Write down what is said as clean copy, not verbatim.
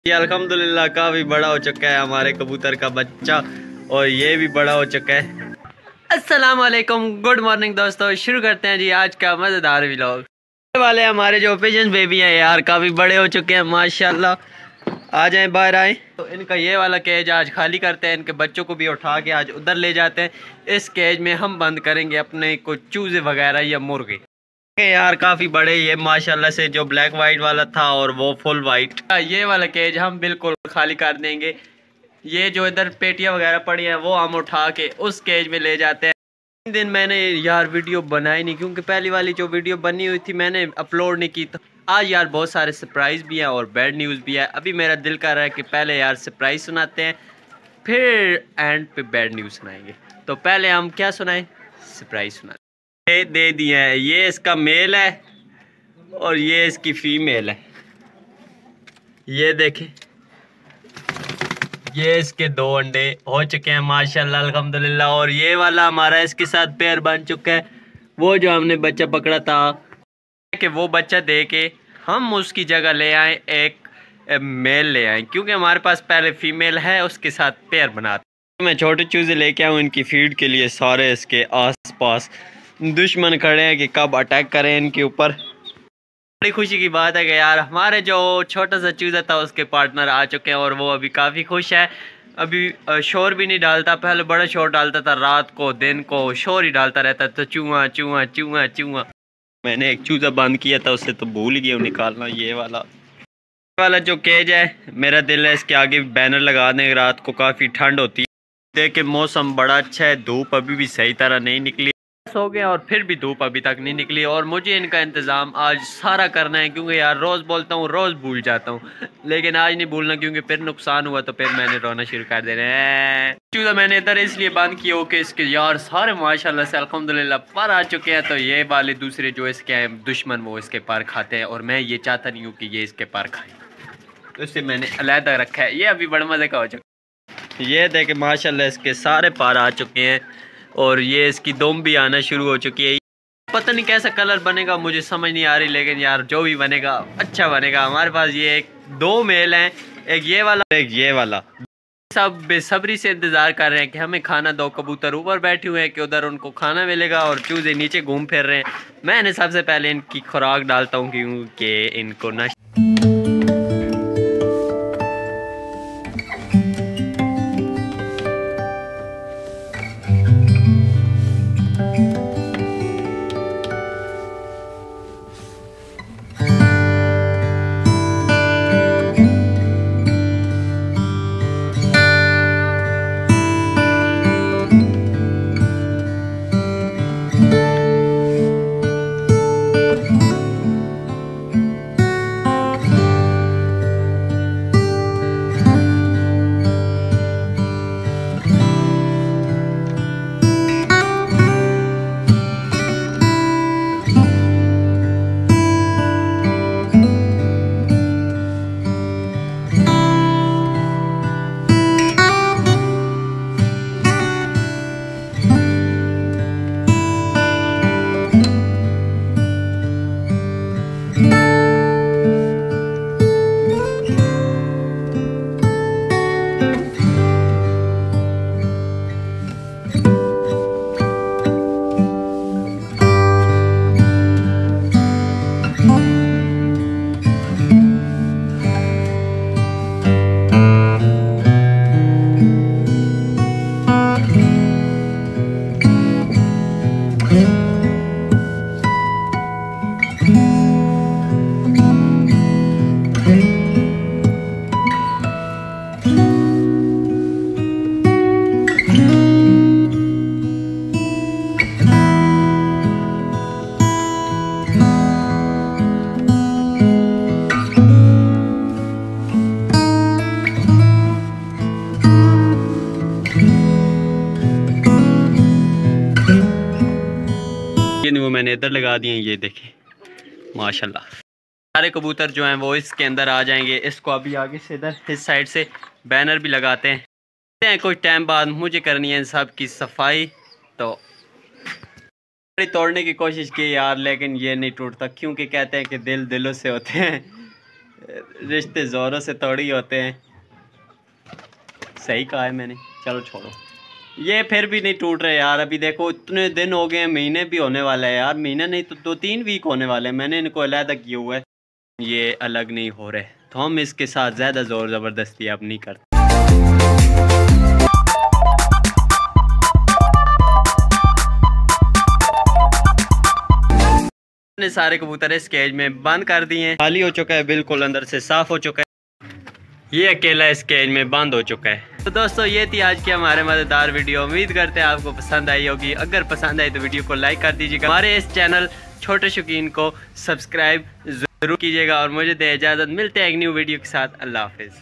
ये अल्हम्दुलिल्लाह काफ़ी बड़ा हो चुका है हमारे कबूतर का बच्चा और ये भी बड़ा हो चुका है। अस्सलाम वालेकुम, गुड मॉर्निंग दोस्तों। शुरू करते हैं जी आज का मज़ेदार व्लॉग। वाले हमारे जो पिजन बेबी हैं यार काफ़ी बड़े हो चुके हैं माशाल्लाह। आ जाए बाहर आए तो इनका ये वाला केज आज खाली करते हैं, इनके बच्चों को भी उठा के आज उधर ले जाते हैं। इस केज में हम बंद करेंगे अपने कुछ चूज़े वगैरह या मुर्गे यार काफ़ी बड़े ये माशाल्लाह से। जो ब्लैक वाइट वाला था और वो फुल वाइट, ये वाला केज हम बिल्कुल खाली कर देंगे। ये जो इधर पेटियां वगैरह पड़ी हैं वो हम उठा के उस केज में ले जाते हैं। 3 दिन मैंने यार वीडियो बनाई नहीं क्योंकि पहली वाली जो वीडियो बनी हुई थी मैंने अपलोड नहीं की। तो आज यार बहुत सारे सरप्राइज़ भी हैं और बैड न्यूज़ भी है। अभी मेरा दिल कर रहा है कि पहले यार सरप्राइज़ सुनाते हैं फिर एंड पे बैड न्यूज़ सुनाएंगे। तो पहले हम क्या सुनाएं, सरप्राइज़ सुनाते। ये दे दिए हैं, ये इसका मेल है और ये इसकी फीमेल है। ये देखें, ये इसके 2 अंडे हो चुके हैं माशाल्लाह अल्हम्दुलिल्लाह। और ये वाला हमारा इसके साथ पेयर बन चुका है। वो जो हमने बच्चा पकड़ा था कि वो बच्चा दे के हम उसकी जगह ले आए एक मेल ले आए, क्योंकि हमारे पास पहले फीमेल है उसके साथ पेयर बनाते। मैं छोटे चूज़े लेके आऊँ इनकी फीड के लिए। सारे इसके आस पास दुश्मन खड़े हैं कि कब अटैक करें इनके ऊपर। बड़ी खुशी की बात है कि यार हमारे जो छोटा सा चूज़ा था उसके पार्टनर आ चुके हैं और वो अभी काफ़ी खुश है। अभी शोर भी नहीं डालता, पहले बड़ा शोर डालता था, रात को दिन को शोर ही डालता रहता तो चूहा चूहा चूहा चूहा। मैंने एक चूज़ा बंद किया था उससे तो भूल गया निकालना। ये वाला जो केज है मेरा दिल है इसके आगे बैनर लगा दें। रात को काफ़ी ठंड होती है, देख मौसम बड़ा अच्छा है, धूप अभी भी सही तरह नहीं निकली, हो गया और फिर भी धूप अभी तक नहीं निकली। और मुझे इनका इंतज़ाम आज सारा करना है क्योंकि यार रोज़ बोलता हूँ रोज़ भूल जाता हूँ, लेकिन आज नहीं भूलना क्योंकि फिर नुकसान हुआ तो फिर मैंने रोना शुरू कर देना है। चूज़ा मैंने इधर इसलिए बंद किया हो कि इसके यार सारे माशाल्लाह से अल्हम्दुलिल्लाह पर आ चुके हैं। तो ये वाले दूसरे जो इसके हैं दुश्मन वो इसके पर खाते हैं और मैं ये चाहता नहीं हूँ कि ये इसके पर खाए, तो इससे मैंने अलहदा रखा है। ये अभी बड़ा मज़े का हो चुका। ये देखे माशाल्लाह इसके सारे पर आ चुके हैं और ये इसकी दुम भी आना शुरू हो चुकी है। पता नहीं कैसा कलर बनेगा मुझे समझ नहीं आ रही, लेकिन यार जो भी बनेगा अच्छा बनेगा। हमारे पास ये 2 मेल हैं, एक ये वाला एक ये वाला। सब बेसब्री से इंतज़ार कर रहे हैं कि हमें खाना दो। कबूतर ऊपर बैठे हुए हैं कि उधर उनको खाना मिलेगा और चूज़े नीचे घूम फिर रहे हैं। मैंने सबसे पहले इनकी खुराक डालता हूँ क्योंकि इनको न वो मैंने इधर लगा दिए। ये देखें माशाल्लाह सारे कबूतर जो हैं वो इसके अंदर आ जाएंगे। इसको अभी आगे से इधर इस साइड से बैनर भी लगाते हैं। कुछ टाइम बाद मुझे करनी है इन सब की सफाई। तो तोड़ने की कोशिश की यार, लेकिन ये नहीं टूटता क्योंकि कहते हैं कि दिल दिलों से होते हैं। रिश्ते जोरों से थोड़ी होते हैं। सही कहा है मैंने, चलो छोड़ो। ये फिर भी नहीं टूट रहे यार। अभी देखो इतने दिन हो गए, महीने भी होने वाला है यार, महीना नहीं तो 2-3 वीक होने वाले हैं। मैंने इनको अलग किया हुआ है, ये अलग नहीं हो रहे, तो हम इसके साथ ज़्यादा ज़ोर ज़बरदस्ती अब नहीं करते। मैंने सारे कबूतर इस केज में बंद कर दिए हैं, खाली हो चुका है, बिल्कुल अंदर से साफ हो चुका है। ये अकेला इस केज में बंद हो चुका है। तो दोस्तों ये थी आज की हमारे मज़ेदार वीडियो। उम्मीद करते हैं आपको पसंद आई होगी। अगर पसंद आई तो वीडियो को लाइक कर दीजिएगा। हमारे इस चैनल छोटे शौकीन को सब्सक्राइब जरूर कीजिएगा और मुझे दे इजाज़त। मिलते हैं एक न्यू वीडियो के साथ। अल्लाह हाफिज़।